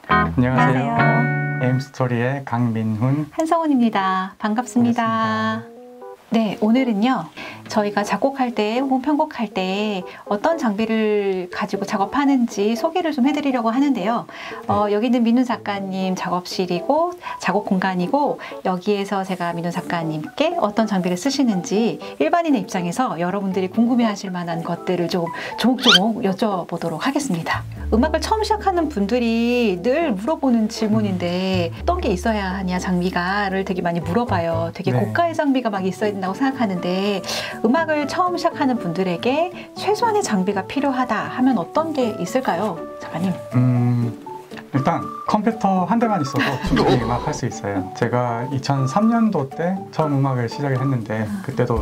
안녕하세요. 에임스토리의 강민훈, 한성훈입니다. 반갑습니다. 네, 오늘은요. 저희가 작곡할 때 혹은 편곡할 때 어떤 장비를 가지고 작업하는지 소개를 좀 해드리려고 하는데요. 여기는 민훈 작가님 작업실이고 작업 공간이고, 여기에서 제가 민훈 작가님께 어떤 장비를 쓰시는지 일반인의 입장에서 여러분들이 궁금해하실 만한 것들을 좀 조목조목 여쭤보도록 하겠습니다. 음악을 처음 시작하는 분들이 늘 물어보는 질문인데, 어떤 게 있어야 하냐 장비가를 되게 많이 물어봐요. 되게 고가의 장비가 막 있어야 된다고 생각하는데, 음악을 처음 시작하는 분들에게 최소한의 장비가 필요하다 하면 어떤 게 있을까요, 작가님? 일단 컴퓨터 한 대만 있어도 충분히 음악 할 수 있어요. 제가 2003년도 때 처음 음악을 시작을 했는데, 그때도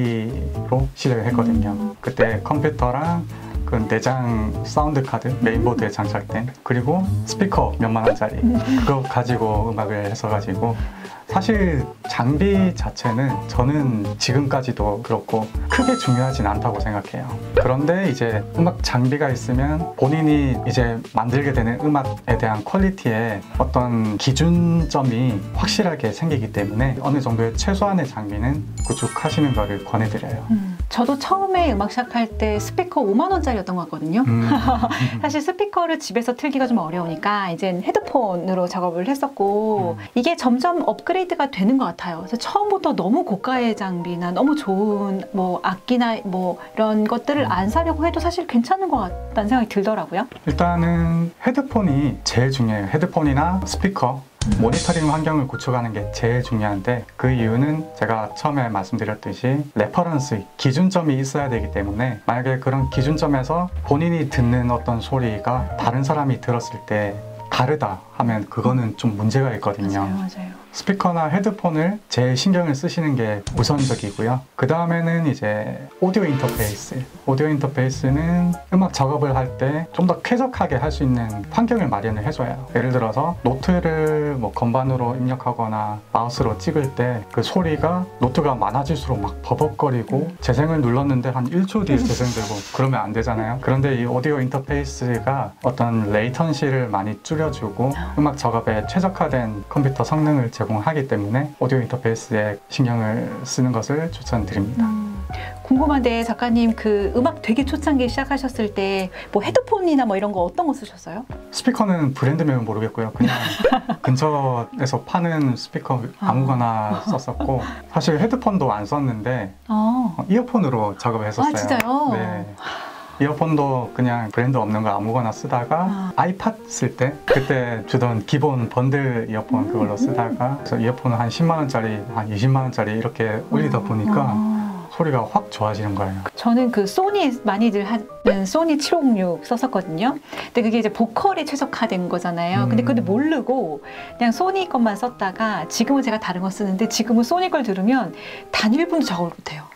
미디로 시작을 했거든요. 그때 컴퓨터랑 그 내장 사운드 카드 메인보드에 장착된, 그리고 스피커 몇만 원짜리 그거 가지고 음악을 했어가지고, 사실 장비 자체는 저는 지금까지도 그렇고 크게 중요하진 않다고 생각해요. 그런데 이제 음악 장비가 있으면 본인이 이제 만들게 되는 음악에 대한 퀄리티에 어떤 기준점이 확실하게 생기기 때문에 어느 정도의 최소한의 장비는 구축하시는 거를 권해드려요. 저도 처음에 음악 시작할 때 스피커 5만 원짜리였던 것 같거든요. 사실 스피커를 집에서 틀기가 좀 어려우니까 이제 헤드폰으로 작업을 했었고, 이게 점점 업그레이드가 되는 것 같아요. 그래서 처음부터 너무 고가의 장비나 너무 좋은 뭐 악기나 뭐 이런 것들을 안 사려고 해도 사실 괜찮은 것 같다는 생각이 들더라고요. 일단은 헤드폰이 제일 중요해요. 헤드폰이나 스피커, 모니터링 환경을 구축하는 게 제일 중요한데, 그 이유는 제가 처음에 말씀드렸듯이 레퍼런스, 기준점이 있어야 되기 때문에, 만약에 그런 기준점에서 본인이 듣는 어떤 소리가 다른 사람이 들었을 때 다르다 하면 그거는 좀 문제가 있거든요. 맞아요. 스피커나 헤드폰을 제일 신경을 쓰시는 게 우선적이고요. 그 다음에는 이제 오디오 인터페이스. 오디오 인터페이스는 음악 작업을 할 때 좀 더 쾌적하게 할 수 있는 환경을 마련을 해줘요. 예를 들어서 노트를 뭐 건반으로 입력하거나 마우스로 찍을 때 그 소리가 노트가 많아질수록 막 버벅거리고, 재생을 눌렀는데 한 1초 뒤에 재생되고 그러면 안 되잖아요. 그런데 이 오디오 인터페이스가 어떤 레이턴시를 많이 줄여주고 음악 작업에 최적화된 컴퓨터 성능을 제공하기 때문에 오디오 인터페이스에 신경을 쓰는 것을 추천드립니다. 궁금한데 작가님, 그 음악 되게 초창기에 시작하셨을 때 뭐 헤드폰이나 뭐 이런 거 어떤 거 쓰셨어요? 스피커는 브랜드명은 모르겠고요. 그냥 근처에서 파는 스피커 아무거나 썼었고, 사실 헤드폰도 안 썼는데 이어폰으로 작업을 했었어요. 진짜요? 네. 이어폰도 그냥 브랜드 없는 거 아무거나 쓰다가 아이팟 쓸 때 그때 주던 기본 번들 이어폰 그걸로 쓰다가, 그래서 이어폰을 한 10만 원짜리, 한 20만 원짜리 이렇게 올리다 보니까 소리가 확 좋아지는 거예요. 저는 그 소니 많이들 하는 소니 7506 썼었거든요. 근데 그게 이제 보컬에 최적화된 거잖아요. 근데 모르고 그냥 소니 것만 썼다가, 지금은 제가 다른 거 쓰는데 지금은 소니 걸 들으면 단 1분도 작업을 못해요.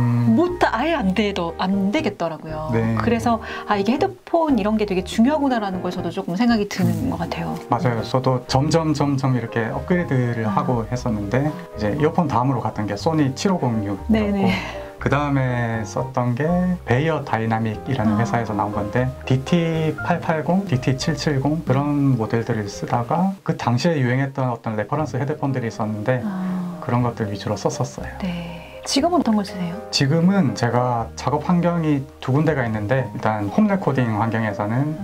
아예 안 되겠더라고요. 네. 그래서 이게 헤드폰 이런 게 되게 중요하구나라는 걸 저도 조금 생각이 드는 것 같아요. 맞아요. 저도 점점 이렇게 업그레이드를 하고 했었는데, 이제 이어폰 다음으로 갔던 게 소니 7506이었고, 그 다음에 썼던 게 베이어 다이나믹이라는 회사에서 나온 건데, DT880, DT770 그런 모델들을 쓰다가 그 당시에 유행했던 어떤 레퍼런스 헤드폰들이 있었는데 그런 것들 위주로 썼었어요. 네. 지금은 어떤 걸 쓰세요? 지금은 제가 작업 환경이 두 군데가 있는데, 일단 홈 레코딩 환경에서는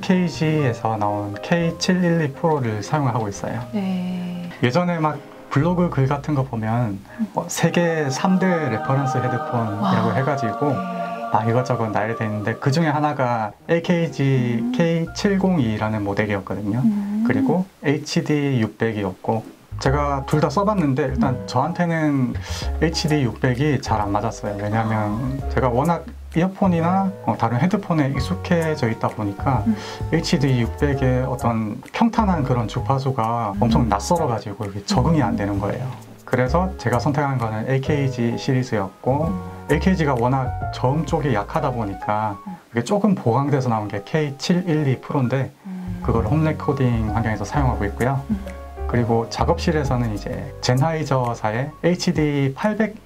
AKG에서 나온 K712 프로를 사용하고 있어요. 네. 예전에 막 블로그 글 같은 거 보면 세계 3대 레퍼런스 헤드폰이라고 해가지고 막 이것저것 나열되어 있는데, 그 중에 하나가 AKG K702라는 모델이었거든요. 그리고 HD 600이었고, 제가 둘 다 써봤는데 일단 저한테는 HD 600이 잘 안 맞았어요. 왜냐하면 제가 워낙 이어폰이나 다른 헤드폰에 익숙해져 있다 보니까 HD 600의 어떤 평탄한 그런 주파수가 엄청 낯설어가지고 적응이 안 되는 거예요. 그래서 제가 선택한 거는 AKG 시리즈였고, AKG가 워낙 저음 쪽이 약하다 보니까 그게 조금 보강돼서 나온 게 K712 프로인데, 그걸 홈 레코딩 환경에서 사용하고 있고요. 그리고 작업실에서는 이제 젠하이저사의 HD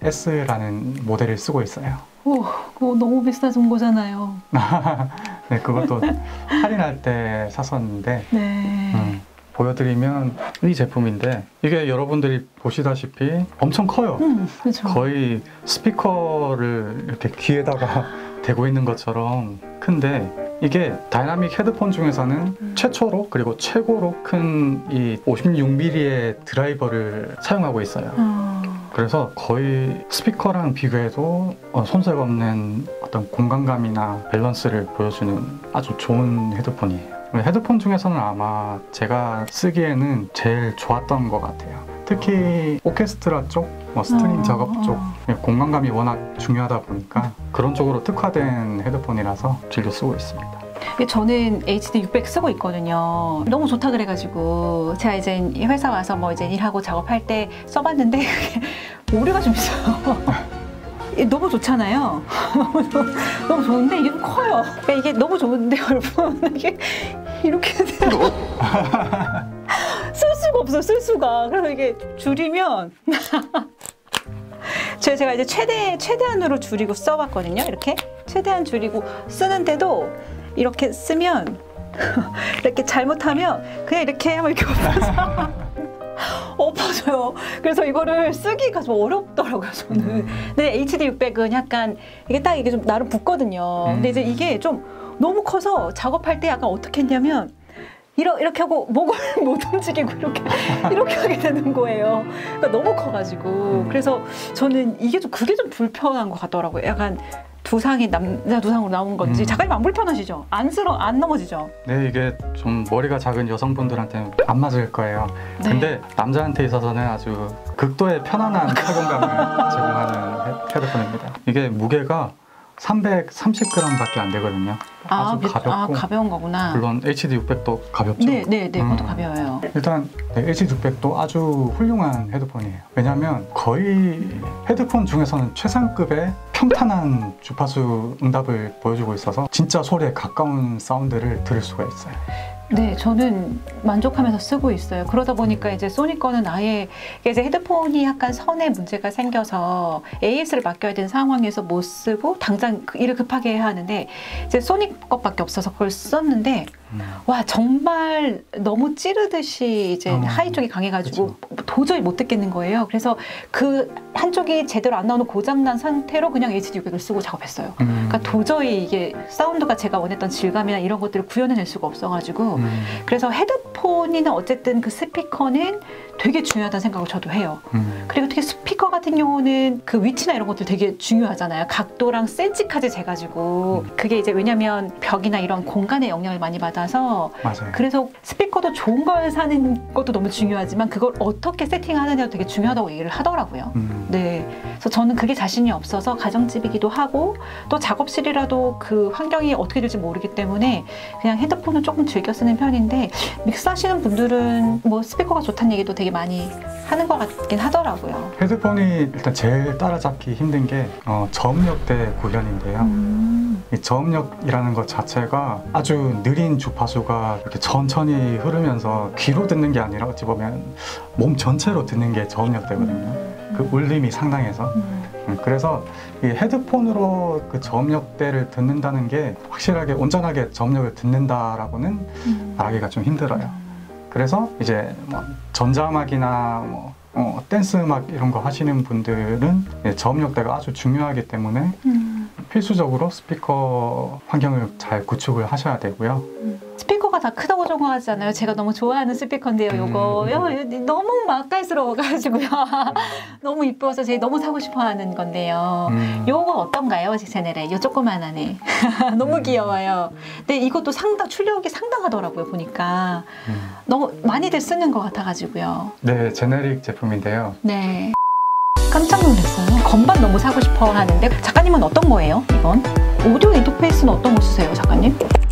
800S라는 모델을 쓰고 있어요. 오, 그거 너무 비싼 거잖아요. 네, 그것도 할인할 때 샀었는데 네. 보여드리면 이 제품인데 이게 여러분들이 보시다시피 엄청 커요. 그렇죠. 거의 스피커를 이렇게 귀에다가 대고 있는 것처럼 큰데 이게 다이나믹 헤드폰 중에서는 최초로 그리고 최고로 큰 이 56mm의 드라이버를 사용하고 있어요. 그래서 거의 스피커랑 비교해도 손색 없는 어떤 공간감이나 밸런스를 보여주는 아주 좋은 헤드폰이에요. 헤드폰 중에서는 아마 제가 쓰기에는 제일 좋았던 것 같아요. 특히 오케스트라 쪽, 스트링 작업 쪽 공간감이 워낙 중요하다 보니까 그런 쪽으로 특화된 헤드폰이라서 즐겨 쓰고 있습니다. 저는 HD 600 쓰고 있거든요. 너무 좋다 그래가지고 제가 이제 회사 와서 뭐 이제 일하고 작업할 때 써봤는데 오류가 좀 있어요. 너무 좋잖아요. 너무 좋은데 이게 커요. 그러니까 이게 너무 좋은데 여러분 이게 이렇게 돼요. 쓸 수가 없어, 쓸 수가. 그래서 이게 줄이면 제가 이제 최대한으로 줄이고 써봤거든요. 이렇게 최대한 줄이고 쓰는데도 이렇게 쓰면 이렇게 잘못하면 그냥 이렇게 하면 이렇게 엎어져. 엎어져요. 그래서 이거를 쓰기가 좀 어렵더라고요, 저는. 근데 HD 600은 약간 이게 딱 이게 좀 나름 붙거든요. 근데 이제 이게 좀 너무 커서 작업할 때 약간 어떻게 했냐면 이렇게 하고 목을 못 움직이고 이렇게 하게 되는 거예요. 그러니까 너무 커가지고. 그래서 저는 이게 그게 좀 불편한 것 같더라고요. 약간 두상이 남자 두상으로 나온 건지. 작가님 안 불편하시죠? 안 넘어지죠? 네, 이게 좀 머리가 작은 여성분들한테는 안 맞을 거예요. 네. 근데 남자한테 있어서는 아주 극도의 편안한 착용감을 제공하는 헤드폰입니다. 이게 무게가 330g밖에 안 되거든요. 아주 가볍고 가벼운 거구나. 물론 HD 600도 가볍죠. 네, 그것도 가벼워요. 일단 HD 600도 아주 훌륭한 헤드폰이에요. 왜냐하면 거의 헤드폰 중에서는 최상급의 평탄한 주파수 응답을 보여주고 있어서 진짜 소리에 가까운 사운드를 들을 수가 있어요. 네, 저는 만족하면서 쓰고 있어요. 그러다 보니까 이제 소니 거는 아예 이제 헤드폰이 약간 선에 문제가 생겨서 AS를 맡겨야 되는 상황에서 못 쓰고 당장 일을 급하게 해야 하는데 이제 소니 것밖에 없어서 그걸 썼는데 와 정말 너무 찌르듯이 이제 하이 쪽이 강해가지고 그쵸. 도저히 못 듣겠는 거예요. 그래서 그 한쪽이 제대로 안 나오는 고장난 상태로 그냥 HD 600을 쓰고 작업했어요. 그러니까 도저히 이게 사운드가 제가 원했던 질감이나 이런 것들을 구현해낼 수가 없어가지고 그래서 헤드폰이나 어쨌든 그 스피커는 되게 중요하다는 생각을 저도 해요. 그리고 특히 스피커 같은 경우는 그 위치나 이런 것들 되게 중요하잖아요. 각도랑 센치까지 재가지고 그게 이제 왜냐면 벽이나 이런 공간에 영향을 많이 받아서 맞아요. 그래서 스피커도 좋은 걸 사는 것도 너무 중요하지만 그걸 어떻게 세팅하느냐도 되게 중요하다고 얘기를 하더라고요. 네, 그래서 저는 그게 자신이 없어서 가정집이기도 하고 또 작업실이라도 그 환경이 어떻게 될지 모르기 때문에 그냥 헤드폰을 조금 즐겨 쓰는 편인데 믹스하시는 분들은 뭐 스피커가 좋다는 얘기도 되게 많이 하는 것 같긴 하더라고요. 헤드폰이 일단 제일 따라잡기 힘든 게 저음역대 구현인데요. 이 저음역이라는 것 자체가 아주 느린 주파수가 이렇게 천천히 흐르면서 귀로 듣는 게 아니라 어찌 보면 몸 전체로 듣는 게 저음역대거든요. 그 울림이 상당해서. 그래서 이 헤드폰으로 그 저음역대를 듣는다는 게 확실하게 온전하게 저음역을 듣는다라고는 말하기가 좀 힘들어요. 그래서 이제 뭐 전자음악이나 뭐 댄스 음악 이런 거 하시는 분들은 저음역대가 아주 중요하기 때문에 필수적으로 스피커 환경을 잘 구축을 하셔야 되고요. 스피커가 다 크다고 적어하잖아요. 제가 너무 좋아하는 스피커인데요. 요거 너무 맛깔스러워가지고요. 너무 이뻐서 제가 너무 사고 싶어하는 건데요. 요거 어떤가요? 제네레 요 조그만하네. 너무 귀여워요. 근데 이것도 출력이 상당하더라고요. 보니까 너무 많이들 쓰는 것 같아가지고요. 네, 제네릭 제품인데요. 네. 깜짝 놀랐어요. 건반 너무 사고 싶어 하는데 작가님은 어떤 거예요? 이건? 오디오 인터페이스는 어떤 거 쓰세요, 작가님?